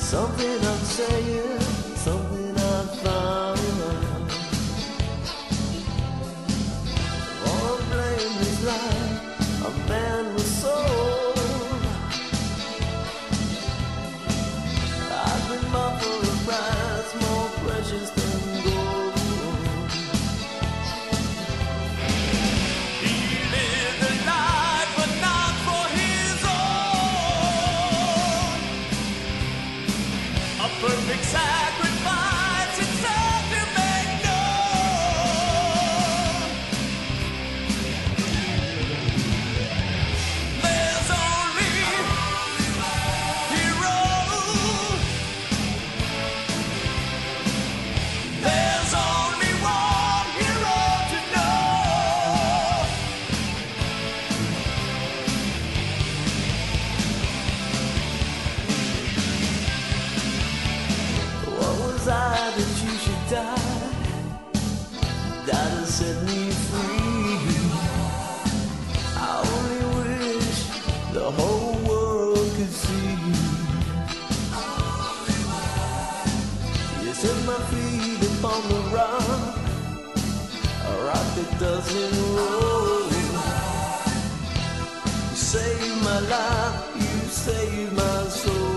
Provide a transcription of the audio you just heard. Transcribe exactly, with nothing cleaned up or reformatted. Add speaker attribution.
Speaker 1: Something I'm saying, something I found. All blame is like a man with soul. I've been bought for a price more precious than gold.
Speaker 2: He lived a life, but not for his own. A perfect sacrifice, it's all to make known. There's only hero. There's only one hero to know.
Speaker 1: What was I that you should die? Die to set me free. I only wish the whole world could see. You set my feet upon the rock, a rock that doesn't roll. You saved my life, you saved my soul.